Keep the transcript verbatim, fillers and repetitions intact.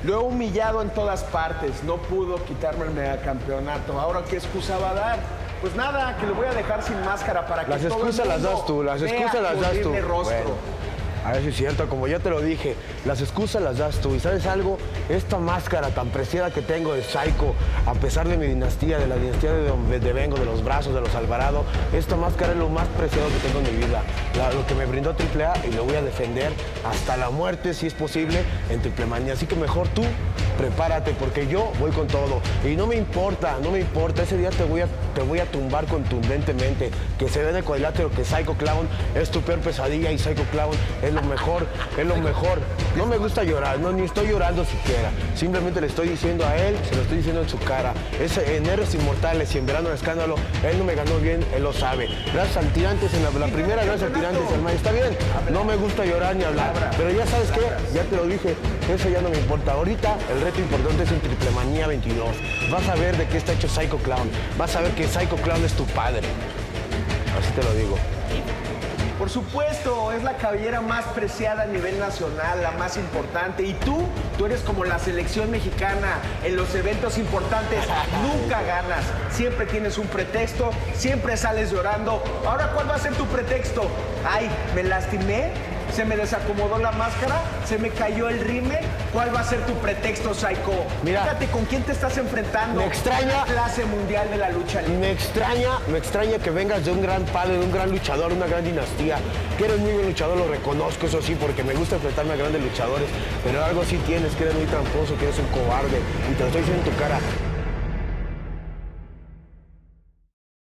Lo he humillado en todas partes. No pudo quitarme el megacampeonato. ¿Ahora qué excusa va a dar? Pues nada, que lo voy a dejar sin máscara para que las todo el excusas las das tú, las excusas las das tú. Rostro. Bueno. A ver si es cierto, como ya te lo dije, las excusas las das tú. ¿Y sabes algo? Esta máscara tan preciada que tengo de Psycho, a pesar de mi dinastía, de la dinastía de donde vengo, de los brazos, de los Alvarado, esta máscara es lo más preciado que tengo en mi vida. La, lo que me brindó Triple A y lo voy a defender hasta la muerte, si es posible, en Triple Manía. Así que mejor tú, prepárate, porque yo voy con todo. Y no me importa, no me importa. Ese día te voy a, te voy a tumbar contundentemente. Que se ve en el cuadrilátero que Psycho Clown es tu peor pesadilla y Psycho Clown es lo mejor, es lo mejor. No me gusta llorar, no, ni estoy llorando siquiera. Simplemente le estoy diciendo a él, se lo estoy diciendo en su cara. Es en Héroes Inmortales y en Verano de Escándalo, él no me ganó bien, él lo sabe. Gracias al Tirantes, en la, la primera gracias al Tirantes, hermano. Está bien, no me gusta llorar ni hablar, pero ya sabes qué, ya te lo dije, eso ya no me importa. Ahorita el reto importante es en Triple Manía veintidós. Vas a ver de qué está hecho Psycho Clown. Vas a ver que Psycho Clown es tu padre. Así te lo digo. Por supuesto, es la cabellera más preciada a nivel nacional, la más importante. Y tú, tú eres como la selección mexicana. En los eventos importantes nunca ganas. Siempre tienes un pretexto, siempre sales llorando. Ahora, ¿cuál va a ser tu pretexto? Ay, me lastimé, se me desacomodó la máscara, se me cayó el rime. ¿Cuál va a ser tu pretexto, Psycho? Mira, fíjate con quién te estás enfrentando. Me extraña. La clase mundial de la lucha libre. Me extraña, me extraña que vengas de un gran padre, de un gran luchador, una gran dinastía. Que eres muy buen luchador, lo reconozco, eso sí, porque me gusta enfrentarme a grandes luchadores. Pero algo sí tienes, que eres muy tramposo, que eres un cobarde. Y te lo estoy diciendo en tu cara.